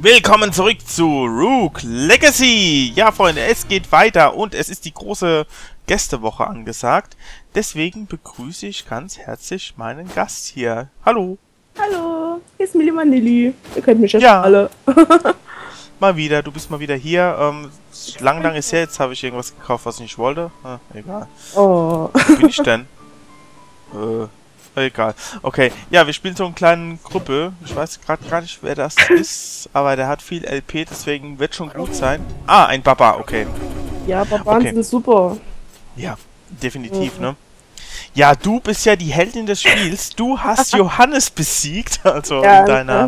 Willkommen zurück zu Rogue Legacy! Ja, Freunde, es geht weiter und es ist die große Gästewoche angesagt. Deswegen begrüße ich ganz herzlich meinen Gast hier. Hallo! Hallo, hier ist Milli Vanilli. Ihr kennt mich jetzt alle. Mal wieder, du bist mal wieder hier. Lang ist her, jetzt habe ich irgendwas gekauft, was ich nicht wollte. Egal. Oh. Wo bin ich denn? Egal. Okay, ja, wir spielen so eine kleine Gruppe. Ich weiß gerade gar nicht, wer das ist, aber der hat viel LP, deswegen wird schon gut sein. Ah, ein Baba, okay. Ja, Babaren sind super. Ja, definitiv, ne? Ja, du bist ja die Heldin des Spiels. Du hast Johannes besiegt, also ja, in deiner...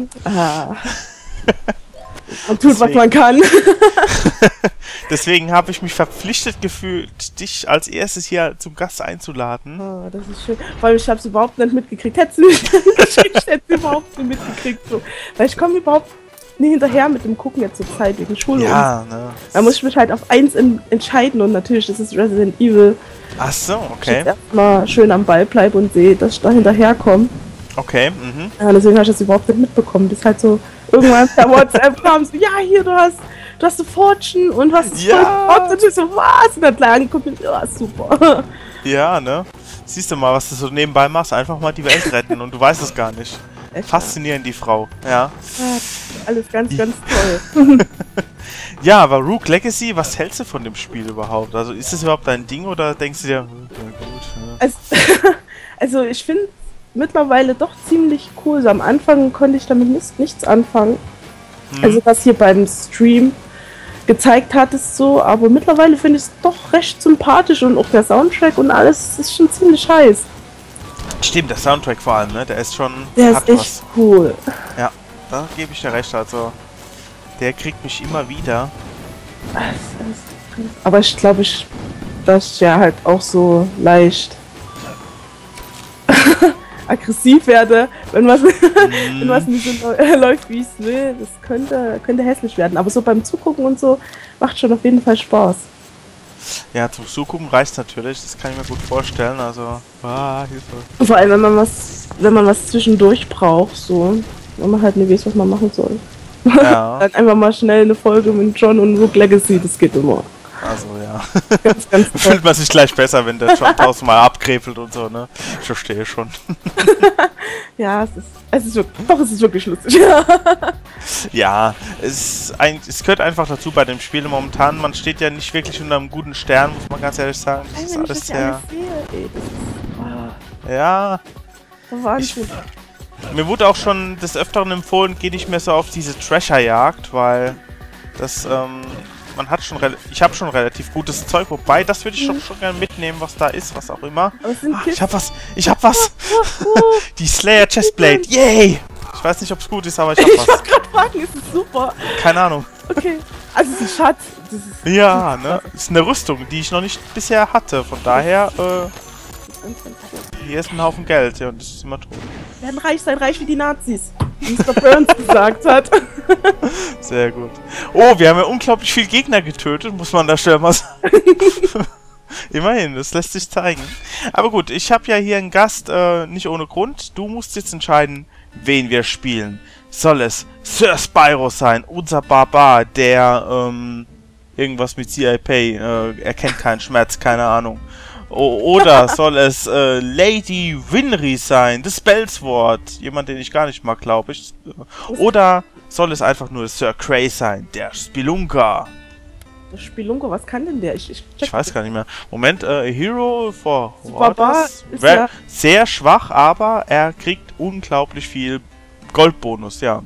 Man tut, was man kann. Deswegen habe ich mich verpflichtet gefühlt, dich als erstes hier zum Gast einzuladen. Oh, das ist schön. Vor allem, ich habe es überhaupt nicht mitgekriegt. Hättest du mich nicht geschickt, ich hätte es überhaupt nicht mitgekriegt. So. Weil ich komme überhaupt nicht hinterher mit dem Gucken jetzt zur Zeit wegen Schule. Ja, ne. Da muss ich mich halt auf eins entscheiden und natürlich, das ist Resident Evil. Ach so, okay. Ich erstmal schön am Ball bleibe und sehe, dass ich da hinterherkomme. Okay, Ja, deswegen habe ich das überhaupt nicht mitbekommen. Das ist halt so, irgendwann per WhatsApp kam so, ja, hier, du hast eine Fortune und was ist ja. und ich so, was? Und dann klar angeguckt und ja, super. Ja, ne? Siehst du mal, was du so nebenbei machst, einfach mal die Welt retten und du weißt es gar nicht. Echt? Faszinierend, die Frau, ja. Alles ganz toll. Ja, aber Rogue Legacy, was hältst du von dem Spiel überhaupt? Also ist es überhaupt dein Ding oder denkst du dir, ja, gut, ja. Also ich finde mittlerweile doch ziemlich cool. So am Anfang konnte ich damit nichts anfangen. Also was hier beim Stream gezeigt hat, ist so, aber mittlerweile finde ich es doch recht sympathisch und auch der Soundtrack und alles ist schon ziemlich heiß. Stimmt, der Soundtrack vor allem, ne? Der ist schon... Der ist echt cool. Ja, da gebe ich dir recht, also der kriegt mich immer wieder. Aber ich glaube, dass ich ja halt auch so leicht aggressiv werde, wenn was nicht so läuft, wie ich es will. Das könnte hässlich werden. Aber so beim Zugucken und so macht schon auf jeden Fall Spaß. Ja, zum Zugucken reicht natürlich, das kann ich mir gut vorstellen. Also, Hilfe. Vor allem, wenn man was zwischendurch braucht, so, wenn man halt nicht weiß, was man machen soll. Ja. Dann einfach mal schnell eine Folge mit John und Rogue Legacy, das geht immer. Also ja. Ganz Fühlt man sich gleich besser, wenn der John tausendmal abkrepelt und so, ne? Ich verstehe schon. Ja, es ist wirklich lustig. Ja, es gehört einfach dazu bei dem Spiel momentan. Man steht ja nicht wirklich unter einem guten Stern, muss man ganz ehrlich sagen. Das ist alles sehr... Ja. Mir wurde auch schon des Öfteren empfohlen, geh nicht mehr so auf diese Treasure-Jagd, weil das, ich habe schon relativ gutes Zeug, wobei, das würde ich schon gerne mitnehmen, was da ist, was auch immer. Ich hab was! Die Slayer Chestplate, yay! Ich weiß nicht, ob es gut ist, aber ich hab was. Ich wollte gerade fragen, ist es super? Keine Ahnung. Okay, also es ist ein Schatz. Ja, ne? Ist eine Rüstung, die ich noch nicht bisher hatte, von daher, hier ist ein Haufen Geld, ja, und das ist immer tot. Wir werden reich sein, reich wie die Nazis, wie Mr. Burns gesagt hat. Sehr gut. Oh, wir haben ja unglaublich viel Gegner getötet, muss man da schnell mal sagen. Immerhin, das lässt sich zeigen. Aber gut, ich habe ja hier einen Gast, nicht ohne Grund. Du musst jetzt entscheiden, wen wir spielen. Soll es Sir Spyro sein, unser Barbar, der, irgendwas mit CIP, er kennt keinen Schmerz, keine Ahnung. Oder soll es Lady Winry sein, das Spellsword, jemand, den ich gar nicht mag, glaube ich. Oder soll es einfach nur Sir Cray sein, der Spelunker. Der Spelunker, was kann denn der? Ich weiß gar nicht mehr. Moment, Hero for Barbar ist ja sehr schwach, aber er kriegt unglaublich viel Goldbonus, ja.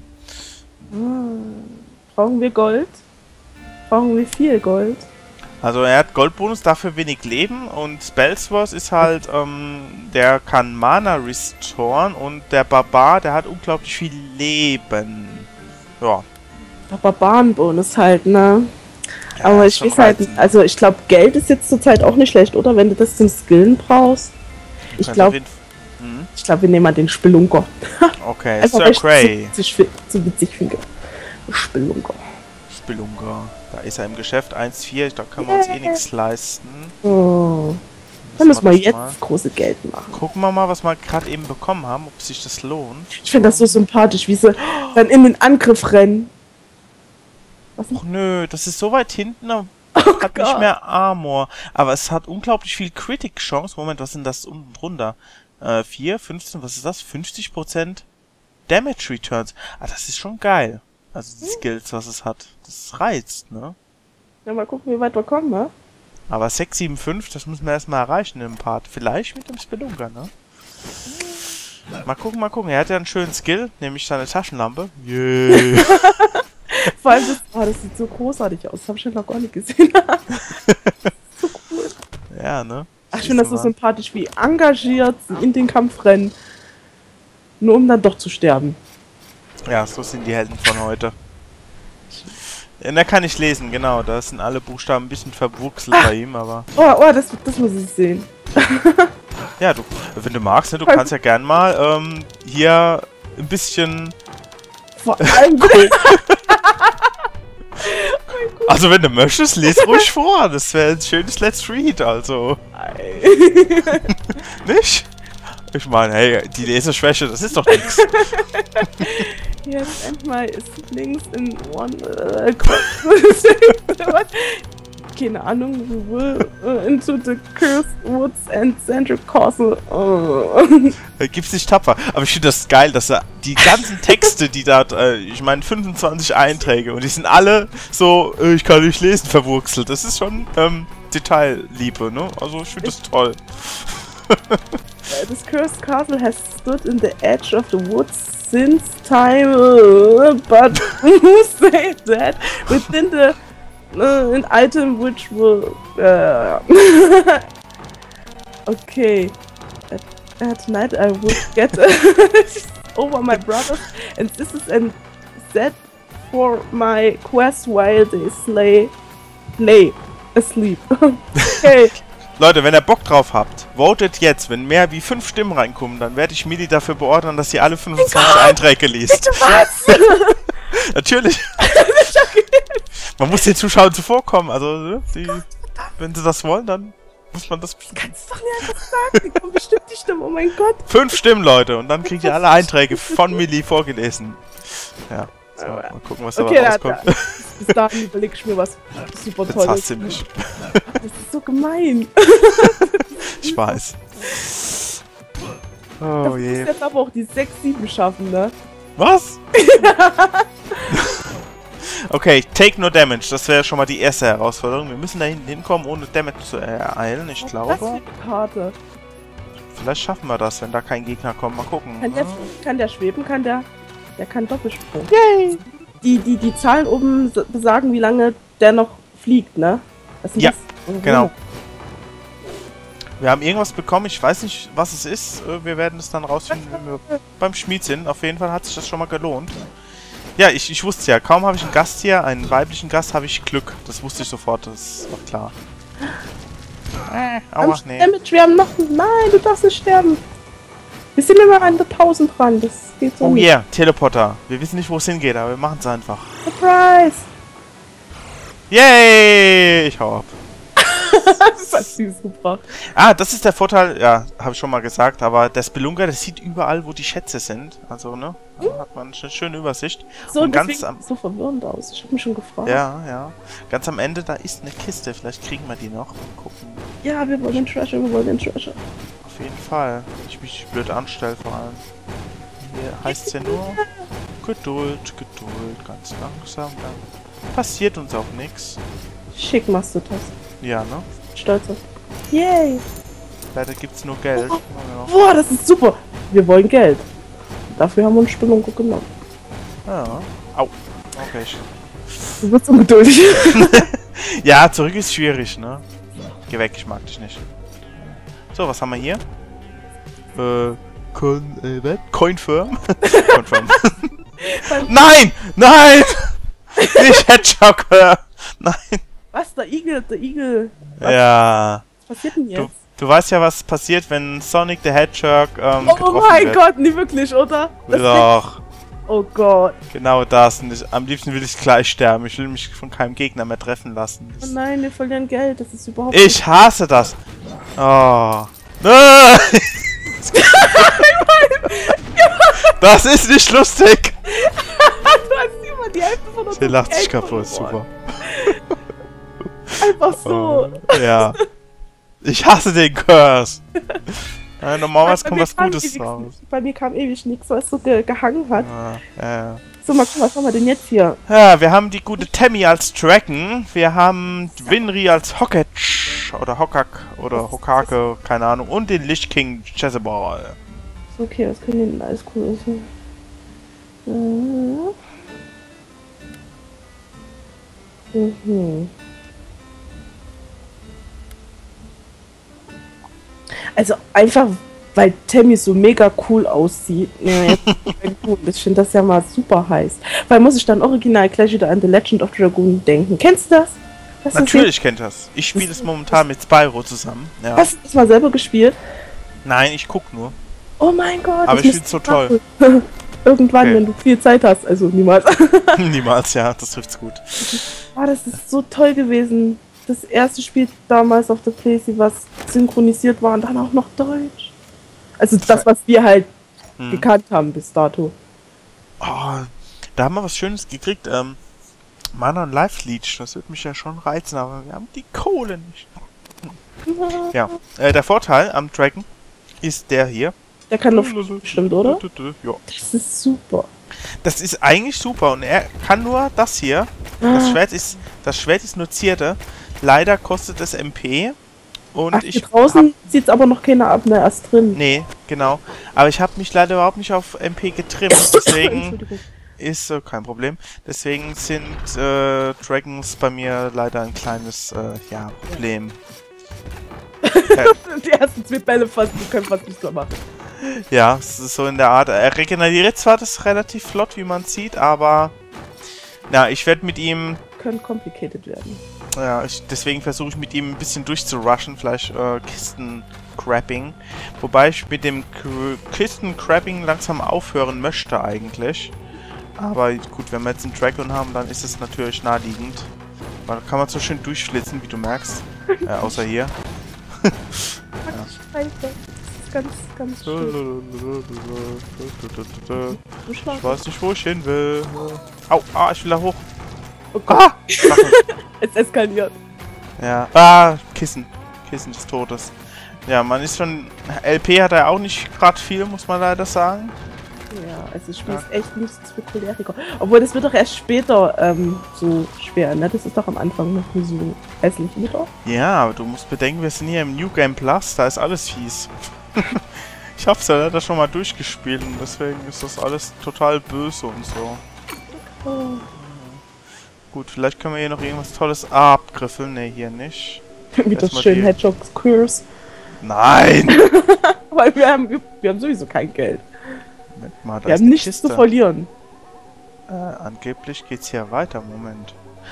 Brauchen wir Gold? Brauchen wir viel Gold? Also er hat Goldbonus, dafür wenig Leben und Spellsworth ist halt, der kann Mana restoren und der Barbar, der hat unglaublich viel Leben. Ja. Der Barbarenbonus halt, ne? Ja, aber ich weiß halt, also ich glaube Geld ist jetzt zurzeit auch nicht schlecht, oder? Wenn du das zum Skillen brauchst. Ich glaube, wir nehmen mal den Spelunker. Okay, Sir Cray. Zu witzig finde. Spelunker. Da ist er im Geschäft 1,4, da können wir uns eh nichts leisten. Oh. Dann müssen wir jetzt große Geld machen. Gucken wir mal, was wir gerade eben bekommen haben, ob sich das lohnt. Ich finde das so sympathisch, wie sie dann in den Angriff rennen. Och nö, das ist so weit hinten, hat nicht mehr Armor. Aber es hat unglaublich viel Critic-Chance. Moment, was sind das unten drunter? 4, 15, was ist das? 50% Damage Returns. Ah, das ist schon geil. Also die Skills, was es hat. Das reizt, ne? Ja, mal gucken, wie weit wir kommen, ne? Aber 6, 7, 5, das müssen wir erstmal erreichen im Part. Vielleicht mit dem Spelunker, ne? Mal gucken, mal gucken. Er hat ja einen schönen Skill, nämlich seine Taschenlampe. Yeah. Vor allem, das sieht so großartig aus. Das habe ich ja noch gar nicht gesehen. So cool. Ja, ne? Ach, ich finde das so sympathisch, wie engagiert sie in den Kampf rennen. Nur um dann doch zu sterben. Ja, so sind die Helden von heute. Ja, da kann ich lesen, genau. Da sind alle Buchstaben ein bisschen verwuchselt bei ihm, aber... Oh, das muss ich sehen. Ja, wenn du magst, ne, du kannst ja gern mal hier ein bisschen... Vor allem... Also wenn du möchtest, lese ruhig vor. Das wäre ein schönes Let's Read, also. Nicht? Ich meine, hey, die Leseschwäche, das ist doch nichts. Jetzt endlich ist links in one... Keine Ahnung, we will into the cursed woods and central castle. Gibt's nicht tapfer. Aber ich finde das geil, dass er die ganzen Texte, die da, ich meine 25 Einträge und die sind alle so, ich kann nicht lesen, verwurzelt. Das ist schon Detailliebe, ne? Also ich finde das toll. This cursed castle has stood in the edge of the woods since time, but who said that? Within the an item which will okay. Tonight I will get over my brothers, and this is a set for my quest while they lay asleep. Okay. Leute, wenn ihr Bock drauf habt, votet jetzt. Wenn mehr wie 5 Stimmen reinkommen, dann werde ich Mili dafür beordern, dass sie alle 25 Einträge liest. Bitte was? Natürlich. Man muss den Zuschauern zuvorkommen. Also, wenn sie das wollen, dann muss man das... Kannst du doch nicht einfach sagen. Die kommen bestimmt die Stimmen. Oh mein Gott. 5 Stimmen, Leute. Und dann kriegt ihr alle Einträge von Mili vorgelesen. Ja. So, mal gucken, was dabei rauskommt. Bis dahin überleg ich mir was super Tolles. Das hasst mich. Das ist so gemein. Ich weiß. Oh je. Du musst jetzt aber auch die 6, 7 schaffen, ne? Was? Okay, take no damage. Das wäre schon mal die erste Herausforderung. Wir müssen da hinten hinkommen, ohne Damage zu ereilen. Ich glaube. Was für eine Karte? Vielleicht schaffen wir das, wenn da kein Gegner kommt. Mal gucken. Kann der schweben? Der kann Doppelsprung. Yay! Die Zahlen oben besagen, wie lange der noch fliegt, ne? Ja, genau. Wir haben irgendwas bekommen, ich weiß nicht, was es ist. Wir werden es dann rausfinden, wenn wir beim Schmied sind. Auf jeden Fall hat sich das schon mal gelohnt. Ja, ich wusste ja, kaum habe ich einen Gast hier, einen weiblichen Gast, habe ich Glück. Das wusste ich sofort, das war klar. Aua, nee. Wir haben noch... Nein, du darfst nicht sterben. Wir sind immer an der 1000 dran, das geht so Oh yeah, Teleporter. Wir wissen nicht, wo es hingeht, aber wir machen es einfach. Surprise! Yay! Ich hau ab. Das hat süß gebracht. Ah, das ist der Vorteil, ja, habe ich schon mal gesagt, aber der Spelunker, der sieht überall, wo die Schätze sind. Also, ne, da hat man eine schöne Übersicht. So, und ganz sieht so verwirrend aus. Ich habe mich schon gefragt. Ja, ja. Ganz am Ende, da ist eine Kiste. Vielleicht kriegen wir die noch. Mal gucken. Ja, wir wollen den Treasure, wir wollen den Treasure. Auf jeden Fall. Ich mich blöd anstelle vor allem. Hier heißt es ja nur Geduld, Geduld, ganz langsam, dann passiert uns auch nichts. Schick machst du das. Ja, ne? Stolz auf. Yay! Leider gibt's nur Geld. Oh. Boah, das ist super! Wir wollen Geld. Dafür haben wir uns Spelunker genommen. Ja. Au. Okay. Du wirst ungeduldig. Ja, zurück ist schwierig, ne? Geh weg, ich mag dich nicht. So, was haben wir hier? Coinfirm? Confirm. Nein! Nein! Nicht Hedgehog! Nein! Was? Der Igel? Was? Ja. Was passiert denn jetzt? Du weißt ja, was passiert, wenn Sonic the Hedgehog oh mein Gott, nie wirklich, oder? Doch. Oh Gott. Genau das. Und am liebsten will ich gleich sterben. Ich will mich von keinem Gegner mehr treffen lassen. Oh nein, wir verlieren Geld. Das ist überhaupt Ich hasse das. Oh. Nein! Das ist nicht lustig. Du hast immer die Hälfte Der lacht sich kaputt, super. Einfach so. Ja. Ich hasse den Curse. Ja, normalerweise Bei kommt mir was kam Gutes ewig raus. nichts. Bei mir kam ewig nichts, weil es so gehangen hat. Ja. So, mal gucken, was haben wir denn jetzt hier? Ja, wir haben die gute Tammy als Dragon. Wir haben Winry als Hokage. Oder Hokak. Oder Hokake. Keine Ahnung. Und den Lich King Jezebel. Okay, was können denn alles cool sein? Mhm. Also einfach, weil Tammy so mega cool aussieht. Ja, jetzt gut. Ich finde das ja mal super heiß. Weil muss ich dann original gleich wieder an The Legend of Dragoon denken. Kennst du das? Natürlich kennt das. Ich spiele es momentan mit Spyro zusammen. Ja. Hast du das mal selber gespielt? Nein, ich guck nur. Oh mein Gott. Aber ich finde es so toll. Irgendwann, Okay. wenn du viel Zeit hast. Also niemals. Niemals, ja, das trifft's gut. Ah, das ist so toll gewesen. Das erste Spiel damals auf der PlayStation, was synchronisiert war und dann auch noch Deutsch. Also das, was wir halt gekannt haben bis dato. Oh, da haben wir was Schönes gekriegt. Mana und Life Leech, das wird mich ja schon reizen, aber wir haben die Kohle nicht. Ja, der Vorteil am Dragon ist der hier. Der kann noch bestimmt, oder? Ja. Das ist super. Das ist eigentlich super und er kann nur das hier. Das Schwert ist nur Zierde. Leider kostet es MP. Und Ach, hier draußen sieht es aber noch keiner ab, ne? Erst drin. Nee, genau. Aber ich habe mich leider überhaupt nicht auf MP getrimmt. Deswegen ist kein Problem. Deswegen sind Dragons bei mir leider ein kleines Problem. Die ersten 2 Bälle fast, die können fast nichts mehr machen. Ja, es ist so in der Art. Er regeneriert zwar das relativ flott, wie man sieht, aber ja, ich werde mit ihm... Können complicated werden. Ja, deswegen versuche ich mit ihm ein bisschen durchzurushen, vielleicht Kisten-Crapping. Wobei ich mit dem Kisten-Crapping langsam aufhören möchte eigentlich. Aber gut, wenn wir jetzt einen Dragon haben, dann ist es natürlich naheliegend. Weil da kann man so schön durchflitzen, wie du merkst. Außer hier. Ja. Ganz, ganz schön. Ich weiß nicht, wo ich hin will. Au, ich will da hoch. Oh Gott. Es eskaliert. Ja. Kissen. Kissen des Todes. Ja, man ist schon... LP hat er auch nicht gerade viel, muss man leider sagen. Ja, also das Spiel ist echt nichts für Choleriker. Obwohl, das wird doch erst später so schwer, ne? Das ist doch am Anfang noch nie so hässlich, oder? Ja, aber du musst bedenken, wir sind hier im New Game Plus, da ist alles fies. Ich hab's ja leider schon mal durchgespielt und deswegen ist das alles total böse und so. Oh. Gut, vielleicht können wir hier noch irgendwas Tolles abgriffeln. Ne, hier nicht. Wie das schön Hedgehogs Curse. Nein! Weil wir haben sowieso kein Geld. Moment mal, wir haben nichts zu verlieren. Angeblich geht's hier weiter. Moment.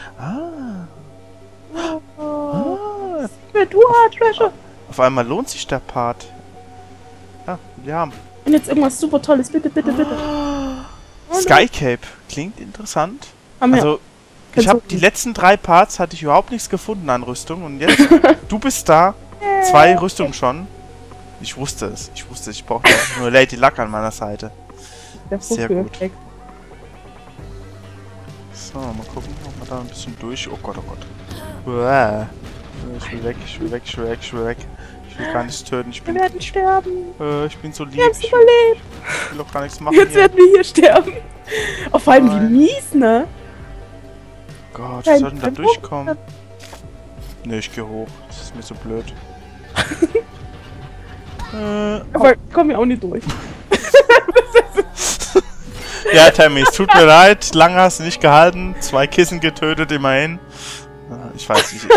Auf einmal lohnt sich der Part. Ja, wir haben. Und jetzt irgendwas super Tolles. Bitte, bitte, bitte. Skycape. Klingt interessant. Also, ich habe die letzten 3 Parts hatte ich überhaupt nichts gefunden an Rüstung und jetzt du bist da. 2 Rüstungen schon. Ich wusste es. Ich brauche nur Lady Luck an meiner Seite. Sehr gut. So, mal gucken, ob wir da ein bisschen durch. Oh Gott, oh Gott. Uah. Ich will weg, ich will weg, ich will weg, ich will weg. Ich will gar nichts töten. Wir werden sterben. Ich bin so lieb. Wir haben es überlebt. Ich will doch gar nichts machen. Jetzt werden wir hier sterben. Oh, vor allem wie mies, ne? Gott, wir sollten da durchkommen. Ne, ich geh hoch. Das ist mir so blöd. Aber komm ja auch nicht durch. Ja, Tammy, es tut mir leid. Lange hast du nicht gehalten. 2 Kissen getötet, immerhin. Ich weiß nicht,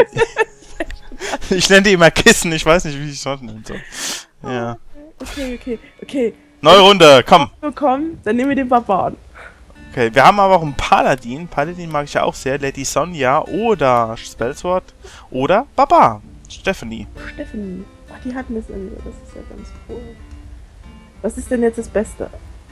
ich nenne die immer Kissen. Ich weiß nicht, wie ich sonst nennen soll. Ja. Okay. Neue Runde, komm. Komm, dann nehmen wir den Barbaren. Okay, wir haben aber auch einen Paladin. Paladin mag ich ja auch sehr. Lady Sonja oder Spellsword oder Barbar. Stephanie. Ach, die hatten das irgendwie. Das ist ja ganz cool. Was ist denn jetzt das Beste?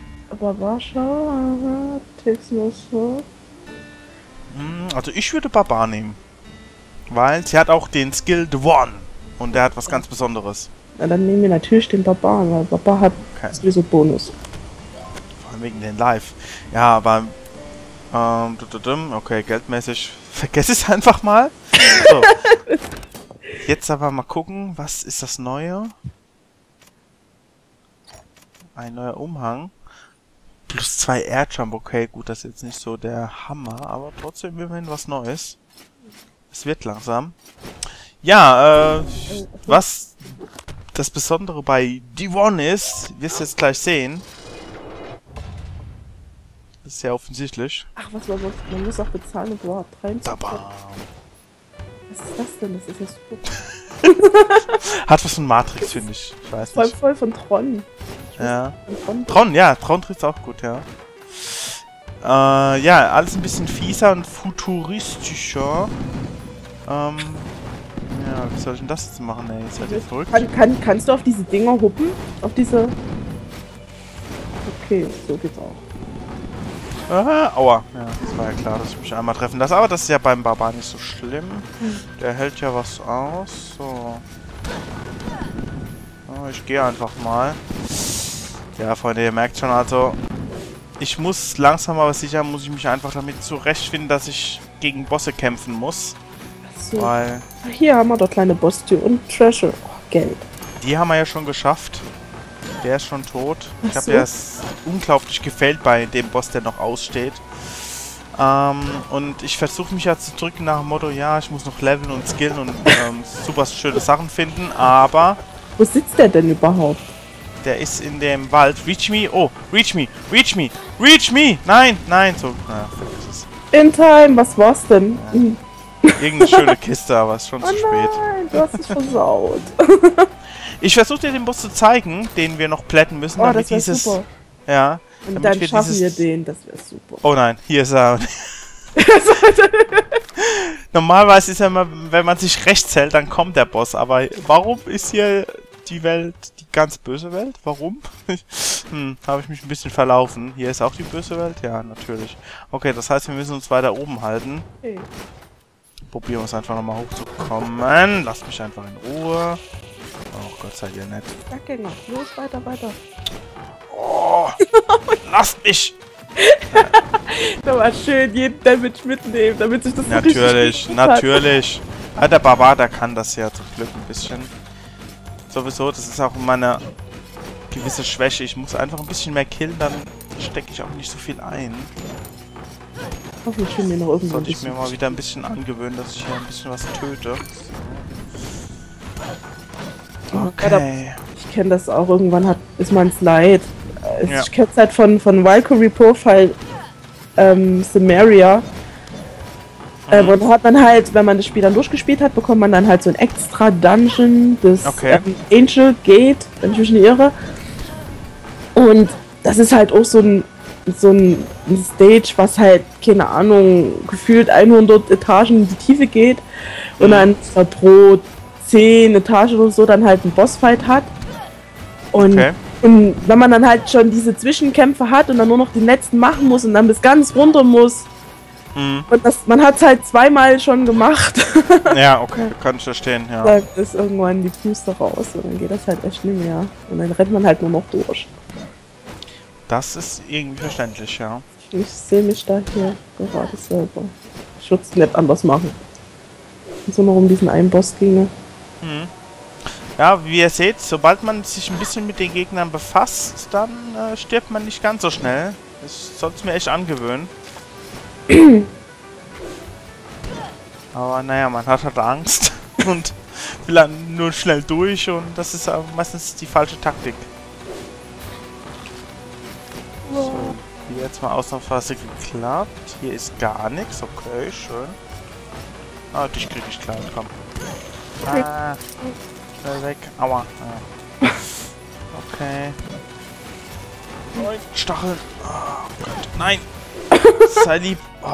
Barbar, Textmaster. Also ich würde Barbar nehmen. Weil sie hat auch den Skill The One. Und der hat was ganz Besonderes. Na, dann nehmen wir natürlich den Barbaren, weil Barbar hat sowieso Bonus. Vor allem wegen den Live. Ja, aber Okay, geldmäßig vergesse ich es einfach mal. So. Jetzt aber mal gucken, was ist das Neue? Ein neuer Umhang. Plus 2 Airjump, okay, gut, das ist jetzt nicht so der Hammer, aber trotzdem immerhin was Neues. Es wird langsam. Ja, was das Besondere bei D1 ist, wirst du jetzt gleich sehen. Das ist ja offensichtlich. Ach, was man muss. Man muss auch bezahlen, um überhaupt reinzukommen. Tabam. Was ist das denn? Das ist ja super. Hat was von Matrix, finde ich. Ich weiß nicht. Voll von Tron. Ja. Von Tron. Tron, ja, Tron trifft auch gut, ja. Ja, alles ein bisschen fieser und futuristischer. Ja, wie soll ich denn das jetzt machen, ey? Ist halt jetzt verrückt. Kannst du auf diese Dinger huppen? Auf diese... Okay, so geht's auch. Aua. Ja, das war ja klar, dass ich mich einmal treffen lasse. Aber das ist ja beim Barbar nicht so schlimm. Der hält ja was aus. So. Ich gehe einfach mal. Ja, Freunde, ihr merkt schon, also... Ich muss langsam aber sicher, muss ich mich einfach damit zurechtfinden, dass ich gegen Bosse kämpfen muss. So. Weil... Ach, hier haben wir doch kleine Boss-Tür und Treasure. Oh, Geld. Die haben wir ja schon geschafft. Der ist schon tot. Ich habe so. ja es unglaublich gefällt bei dem Boss, der noch aussteht. Und ich versuche mich ja zu drücken nach dem Motto, ja, ich muss noch leveln und skillen und super schöne Sachen finden, aber... Wo sitzt der denn überhaupt? Der ist in dem Wald. Reach me. Oh, reach me. Reach me. Reach me. Nein, nein. So, naja, vergiss es. In time, was war's denn? Ja. Irgendeine schöne Kiste, aber es ist schon zu spät. Nein, du hast dich versaut. Ich versuche dir den Boss zu zeigen, den wir noch plätten müssen, damit das wär dieses... super. Ja. Und dann schaffen wir den, das wäre super. Oh nein, hier ist er. Normalerweise ist ja immer, wenn man sich rechts hält, dann kommt der Boss. Aber warum ist hier die Welt, die ganz böse Welt? Warum? Habe ich mich ein bisschen verlaufen. Hier ist auch die böse Welt? Ja, natürlich. Okay, das heißt, wir müssen uns weiter oben halten. Okay. Probieren wir es einfach nochmal hochzukommen. Lasst mich einfach in Ruhe. Oh Gott, seid ihr nett. Berggänger, los, weiter, weiter. Oh, lasst mich! Da war schön jeden Damage mitnehmen, damit sich das so Natürlich, natürlich. Ja, der Barbar, der kann das ja zum Glück ein bisschen. Sowieso, das ist auch meine gewisse Schwäche. Ich muss einfach ein bisschen mehr killen, dann stecke ich auch nicht so viel ein. Hoffentlich finden wir noch irgendwo. Sollte ich mir mal wieder ein bisschen angewöhnen, dass ich hier ein bisschen was töte. Okay. Ich kenne das auch, irgendwann ist man es leid. Ja. Ich kenne es halt von Valkyrie Profile Samaria. Und hat man halt, wenn man das Spiel dann durchgespielt hat, bekommt man dann halt so ein extra Dungeon, das Angel Gate, wenn ich mich nicht irre. Und das ist halt auch so ein Stage, was halt, keine Ahnung, gefühlt 100 Etagen in die Tiefe geht. Und dann pro 10 Etagen oder so dann halt einen Bossfight hat. Und wenn man dann halt schon diese Zwischenkämpfe hat und dann nur noch den letzten machen muss und dann bis ganz runter muss. Und man hat es halt zweimal schon gemacht. Ja, okay, kann ich verstehen, ja. Dann ist irgendwann die Puste raus und dann geht das halt echt nicht mehr. Und dann rennt man halt nur noch durch. Das ist irgendwie verständlich, ja. Ich sehe mich da hier gerade selber. Ich würde es nicht anders machen. Wenn es nur noch um diesen einen Boss ginge. Ja, wie ihr seht, sobald man sich ein bisschen mit den Gegnern befasst, dann stirbt man nicht ganz so schnell. Das sollte ich mir echt angewöhnen. Aber naja, man hat halt Angst und will dann nur schnell durch und das ist meistens die falsche Taktik. So, hier jetzt mal ausnahmsweise geklappt. Hier ist gar nichts, okay, schön. Ah, dich krieg ich klar, komm. Ah, schnell weg. Aua. Ah. Okay. Nein, Stacheln. Oh Gott, nein. Sei lieb. Oh.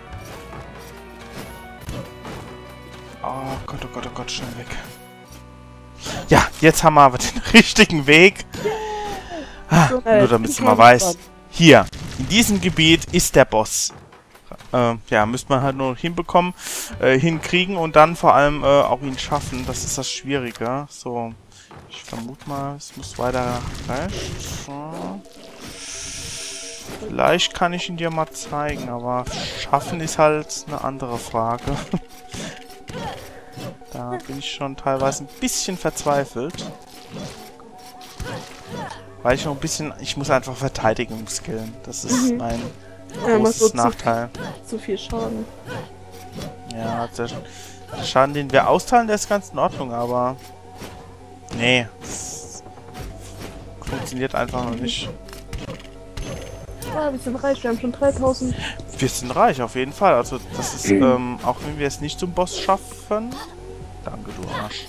Oh Gott, oh Gott, oh Gott, schnell weg. Ja, jetzt haben wir aber den richtigen Weg. Ah, nur damit du mal weißt. Hier, in diesem Gebiet ist der Boss. Ja, müsste man halt nur hinbekommen, hinkriegen und dann vor allem auch ihn schaffen. Das ist das Schwierige. So, ich vermute mal, es muss weiter nach rechts. So. Vielleicht kann ich ihn dir mal zeigen, aber schaffen ist halt eine andere Frage. Da bin ich schon teilweise ein bisschen verzweifelt. Weil ich noch ein bisschen... Ich muss einfach Verteidigung skillen. Das ist mein großes Nachteil. Zu viel Schaden. Ja, der Schaden, den wir austeilen, der ist ganz in Ordnung, aber... Nee, das funktioniert einfach noch nicht. Ah, wir sind reich, wir haben schon 3000. Wir sind reich, auf jeden Fall. Also das ist, auch wenn wir es nicht zum Boss schaffen... Danke, du Arsch.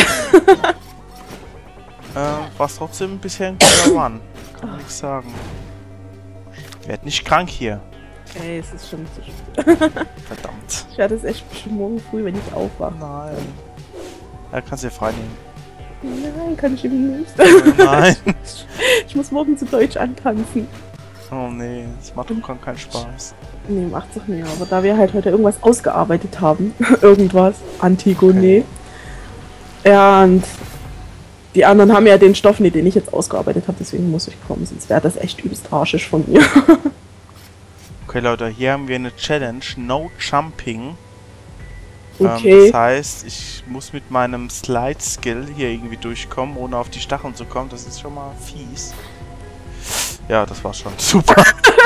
War es trotzdem bisher ein guter Run. Kann man nichts sagen. Werd nicht krank hier. Ey, es ist schon zu spät. Verdammt. Ich werde es echt bestimmt morgen früh, wenn ich aufwache. Nein. Ja, kannst du dir frei nehmen. Nein, kann ich eben nicht. Nein. Ich muss morgen zu Deutsch antanzen. Oh nee, das macht doch keinen Spaß. Nee, macht's doch nicht. Aber da wir halt heute irgendwas ausgearbeitet haben, irgendwas, Antigone. Okay. Ja, und die anderen haben ja den Stoff nicht, den ich jetzt ausgearbeitet habe, deswegen muss ich kommen, sonst wäre das echt übelst arschisch von mir. Okay, Leute, hier haben wir eine Challenge, No Jumping. Okay. Das heißt, ich muss mit meinem Slide-Skill hier irgendwie durchkommen, ohne auf die Stacheln zu kommen. Das ist schon mal fies. Ja, das war's schon. Super.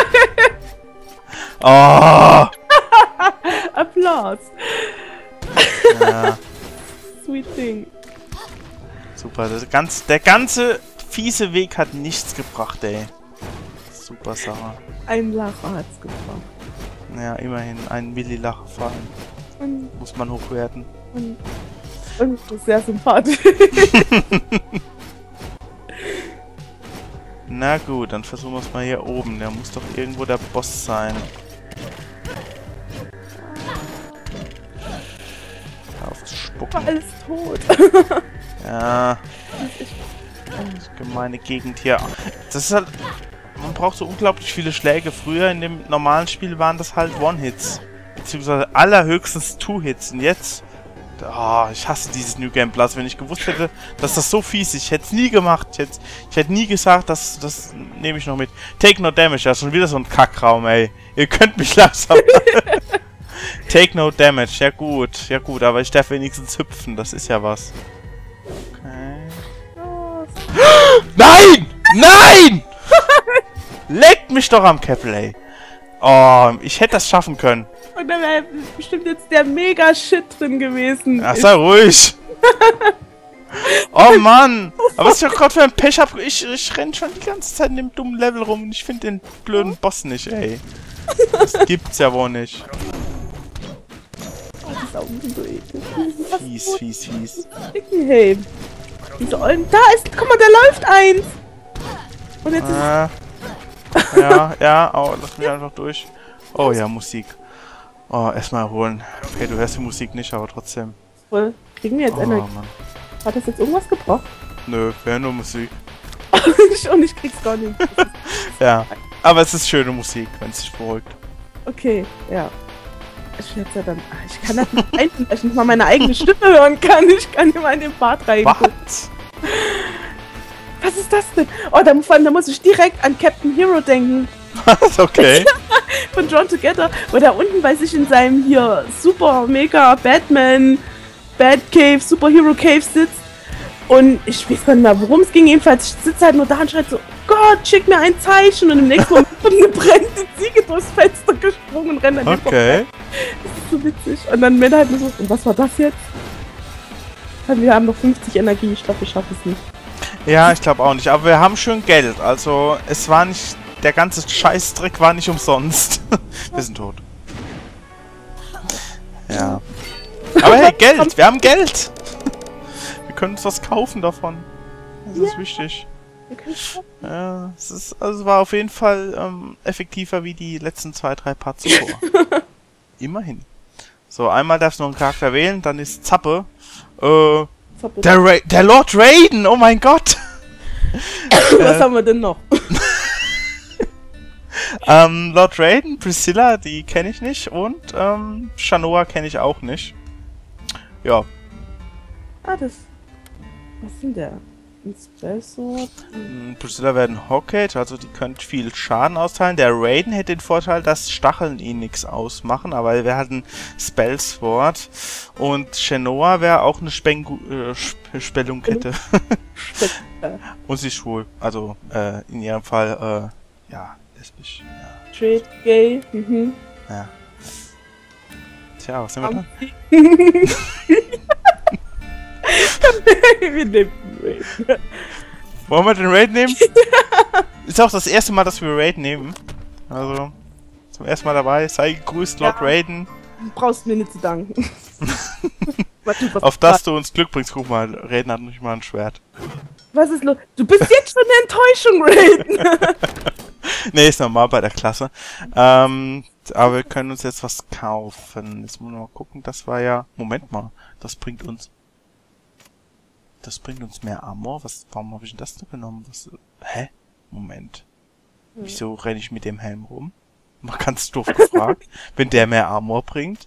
Oh! Applaus. Ja. Sweet thing. Super, der ganze fiese Weg hat nichts gebracht, ey. Super Sache. Ein Lacher hat's gebracht. Ja, immerhin ein Millilacher fallen. Muss man hochwerten. Und das ist sehr sympathisch. Na gut, dann versuchen wir es mal hier oben. Der muss doch irgendwo der Boss sein. Hör auf zu spucken. Alles tot. Ja. Das gemeine Gegend hier. Das ist halt... Man braucht so unglaublich viele Schläge. Früher in dem normalen Spiel waren das halt One-Hits. Beziehungsweise allerhöchstens Two-Hits. Und jetzt... Oh, ich hasse dieses New Game Plus. Wenn ich gewusst hätte, dass das so fies ist. Ich hätte es nie gemacht. Ich hätte nie gesagt, das nehme ich noch mit. Take no damage. Das ist schon wieder so ein Kackraum, ey. Ihr könnt mich langsam... Take no damage. Ja gut. Aber ich darf wenigstens hüpfen. Das ist ja was. Okay. Nein! Nein! Leckt mich doch am Käppel, ey. Oh, ich hätte das schaffen können. Und dann wäre bestimmt jetzt der Mega-Shit drin gewesen. Ach, sei ruhig. Oh Mann. Aber was ich auch gerade für ein Pech habe. Ich renn schon die ganze Zeit in dem dummen Level rum und ich finde den blöden Boss nicht, ey. Das gibt's ja wohl nicht. Oh, die Augen sind so eklig. Fies. Hey. Diese Ollen. Da ist. Guck mal, da läuft eins. Und jetzt ist ja. Oh, lass mich einfach durch. Oh ja, Musik. Oh, erstmal erholen. Okay, du hörst die Musik nicht, aber trotzdem. Voll. Kriegen wir jetzt Energie? Mann. Hat das jetzt irgendwas gebracht? Nö, wäre nur Musik. Und ich krieg's gar nicht. Ja, aber es ist schöne Musik, wenn es sich beruhigt. Okay, ja. Ich werde ja dann. Ich kann das nicht einfinden, weil ich nicht mal meine eigene Stimme hören kann. Ich kann immer in den Part reingucken. Was ist das denn? Oh, da muss ich direkt an Captain Hero denken. Was? Okay. Von Drawn Together, wo der unten bei sich in seinem hier super mega Batman Batcave, Superhero Cave sitzt. Und ich weiß gar nicht mehr, worum es ging. Jedenfalls, ich sitze halt nur da und schreit so, Gott, schick mir ein Zeichen. Und im nächsten Moment kommt eine brennende Ziege durchs Fenster gesprungen und rennt dann Okay. Das ist so witzig. Und dann wird halt nur so, und was war das jetzt? Wir haben noch 50 Energie, ich glaube, ich schaffe es nicht. Ja, ich glaube auch nicht. Aber wir haben schön Geld. Also, es war nicht... Der ganze Scheißdreck war nicht umsonst. Wir sind tot. Ja. Aber hey, Geld! Wir haben Geld! Wir können uns was kaufen davon. Das ist wichtig. Ja, es war auf jeden Fall effektiver wie die letzten 2-3 Parts zuvor. Immerhin. So, einmal darfst du noch einen Charakter wählen, dann ist Zappe. Der Lord Raiden! Oh mein Gott! Was haben wir denn noch? Lord Raiden, Priscilla, die kenne ich nicht. Und Shanoa kenne ich auch nicht. Ja. Was ist denn der? Ein Spellsword. Priscilla werden Hawkage, also die können viel Schaden austeilen. Der Raiden hätte den Vorteil, dass Stacheln ihn nichts ausmachen, aber wir hatten Spellsword. Und Shenoa wäre auch eine Spellungkette. Und sie ist schwul. Also in ihrem Fall, ja, lesbisch. Ja. Straight, gay, Ja. Tja, was sind wir da? Wir nehmen Raid. Wollen wir den Raid nehmen? Ist auch das erste Mal, dass wir Raid nehmen. Also, zum ersten Mal dabei. Sei gegrüßt, Lord Raiden. Du brauchst mir nicht zu danken. Auf dass du uns Glück bringst. Guck mal, Raiden hat nicht mal ein Schwert. Was ist los? Du bist jetzt schon eine Enttäuschung, Raiden. Nee, ist normal bei der Klasse. Aber wir können uns jetzt was kaufen. Jetzt müssen wir mal gucken. Das war ja... Moment mal. Das bringt uns mehr Armor. Warum habe ich denn das denn genommen? Hä? Moment. Wieso renne ich mit dem Helm rum? Mal ganz doof gefragt. Wenn der mehr Armor bringt.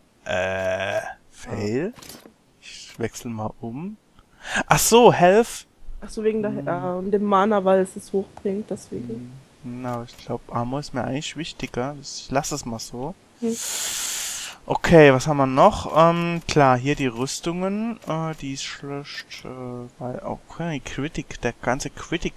Fail. Ich wechsle mal um. Ach so, Health. Ach so, wegen dem Mana, weil es es hochbringt, deswegen. Na, ich glaube, Armor ist mir eigentlich wichtiger. Ich lasse es mal so. Okay, was haben wir noch? Klar, hier die Rüstungen. Die ist schlecht. Weil okay, Critic, der ganze Critic.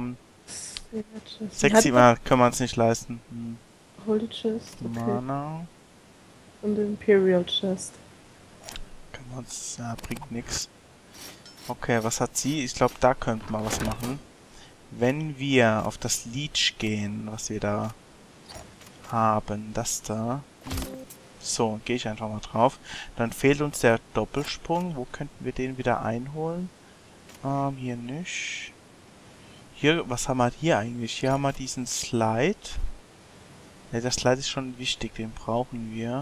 Sexy mal können wir uns nicht leisten. Holy Chest, okay. Mana. Und Imperial Chest. Können wir uns. Ja, bringt nix. Okay, was hat sie? Ich glaube, da könnte man was machen. Wenn wir auf das Leech gehen, was wir da haben, das da. So, gehe ich einfach mal drauf. Dann fehlt uns der Doppelsprung. Wo könnten wir den wieder einholen? Hier nicht. Hier, was haben wir hier eigentlich? Hier haben wir diesen Slide. Ne, der Slide ist schon wichtig, den brauchen wir.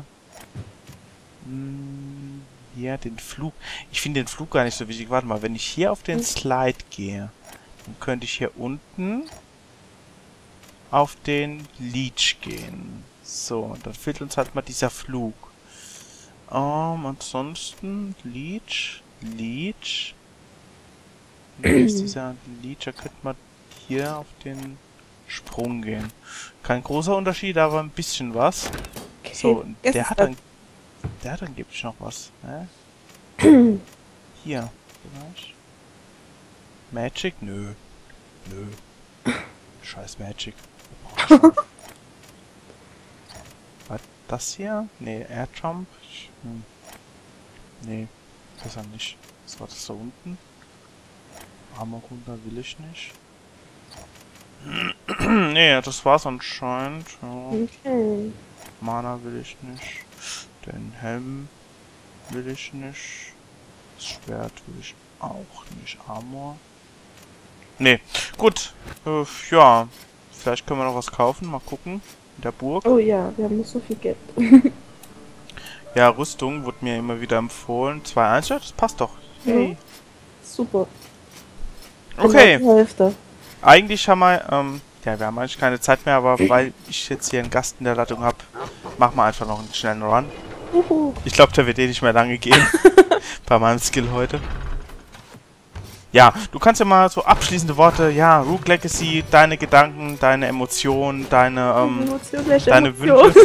Hier, den Flug. Ich finde den Flug gar nicht so wichtig. Warte mal, wenn ich hier auf den Slide gehe, dann könnte ich hier unten auf den Leech gehen. So, dann fehlt uns halt mal dieser Flug. Ansonsten Leech. Wie ist dieser Leech? Da könnte man hier auf den Sprung gehen. Kein großer Unterschied, aber ein bisschen was. Okay. So, der hat dann gibt es noch was. Hier, vielleicht. Magic? Nö. Scheiß Magic. Was? Das hier? Nee, Air Jump? Nee, besser nicht. Was war das da unten? Armor runter will ich nicht. Nee, das war's anscheinend. Ja. Okay. Mana will ich nicht. Den Helm will ich nicht. Das Schwert will ich auch nicht. Armor. Nee, gut. Ja, vielleicht können wir noch was kaufen. Mal gucken. In der Burg. Oh ja, wir haben nicht so viel Geld. Ja, Rüstung wurde mir immer wieder empfohlen. 2-1, das passt doch. Hey. Ja, super. Okay. Die Hälfte. Eigentlich haben wir, ja, wir haben eigentlich keine Zeit mehr, aber weil ich jetzt hier einen Gast in der Leitung habe, machen wir einfach noch einen schnellen Run. Ich glaube, der wird eh nicht mehr lange gehen. Bei meinem Skill heute. Ja, du kannst ja mal so abschließende Worte, ja, Rogue Legacy, deine Gedanken, deine Emotionen, deine Wünsche.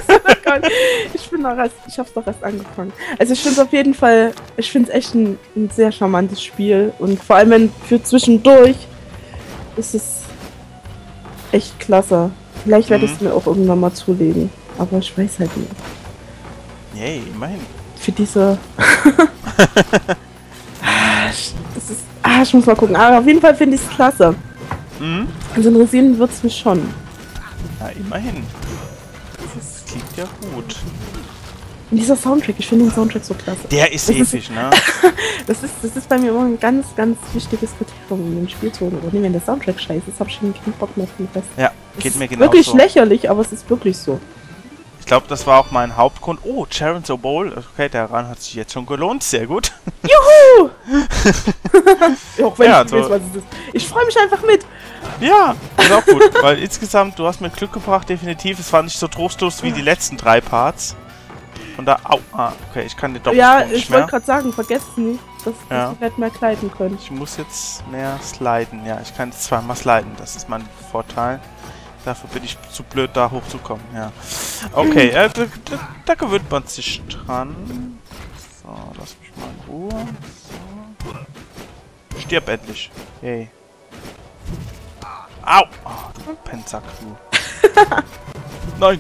Ich hab's doch erst angefangen. Also ich finde es auf jeden Fall, ich finde es echt ein sehr charmantes Spiel und vor allem für zwischendurch ist es echt klasse. Vielleicht werde ich es mir auch irgendwann mal zulegen, aber ich weiß halt nicht. Yay, immerhin. Für diese... ich muss mal gucken. Aber auf jeden Fall finde ich es klasse. Also interessieren wird es mich schon. Ja, immerhin. Das klingt ja gut. Und dieser Soundtrack, ich finde den Soundtrack so klasse. Der ist episch, ne? Das ist bei mir immer ein ganz, ganz wichtiges Kriterium in dem Spiel zu holen. Wenn der Soundtrack scheiße ist, habe ich schon keinen Bock mehr auf den Rest. Ja, geht mir genau so. Wirklich lächerlich, aber es ist wirklich so. Ich glaube, das war auch mein Hauptgrund. Oh, Charon's Bowl. Okay, der Run hat sich jetzt schon gelohnt. Sehr gut. Juhu! Auch wenn ich weiß, was es ist. Ich freue mich einfach mit. Ja, ist auch gut. Weil insgesamt, du hast mir Glück gebracht, definitiv. Es war nicht so trostlos wie die letzten 3 Parts. Und da, okay, ich kann den Doppelsprung nicht mehr. Ja, ich wollte gerade sagen, vergesst es nicht. dass sie halt mehr gleiten können. Ich muss jetzt mehr sliden. Ja, ich kann jetzt zweimal sliden. Das ist mein Vorteil. Dafür bin ich zu blöd, da hochzukommen. Ja. Okay, da gewöhnt man sich dran. So, lass mich mal in Ruhe. So. Stirb endlich. Yay. Au! Oh, du Pensack, du. Nein!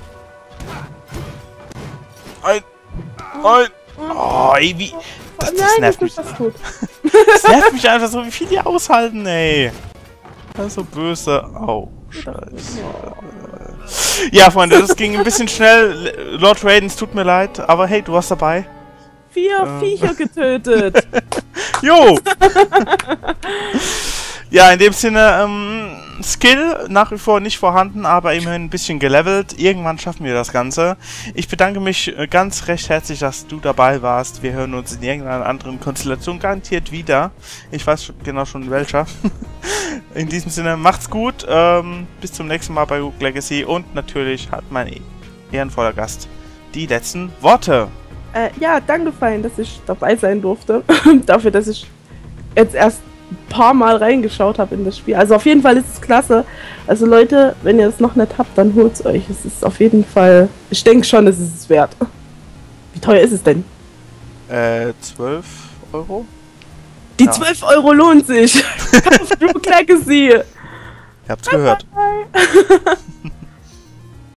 Nein! Oh, ey, wie... Das nervt mich. Das nervt mich einfach so, wie viel die aushalten, ey. Das ist so böse. Au, scheiße. Ja, Freunde, das ging ein bisschen schnell. Lord Raiden, es tut mir leid, aber hey, du warst dabei. 4 Viecher getötet. Jo! Ja, in dem Sinne, Skill nach wie vor nicht vorhanden, aber immerhin ein bisschen gelevelt. Irgendwann schaffen wir das Ganze. Ich bedanke mich ganz recht herzlich, dass du dabei warst. Wir hören uns in irgendeiner anderen Konstellation garantiert wieder. Ich weiß genau schon in welcher. In diesem Sinne, macht's gut. Bis zum nächsten Mal bei Rogue Legacy. Und natürlich hat mein ehrenvoller Gast die letzten Worte. Ja, danke fein, dass ich dabei sein durfte. Dafür, dass ich jetzt erst ein paar Mal reingeschaut habe in das Spiel. Also auf jeden Fall ist es klasse. Also Leute, wenn ihr es noch nicht habt, dann holt's euch. Es ist auf jeden Fall... Ich denke schon, es ist es wert. Wie teuer ist es denn? 12 Euro? Die 12 Euro lohnt sich. Auf Rogue Legacy. Ihr habt's gehört. Bye.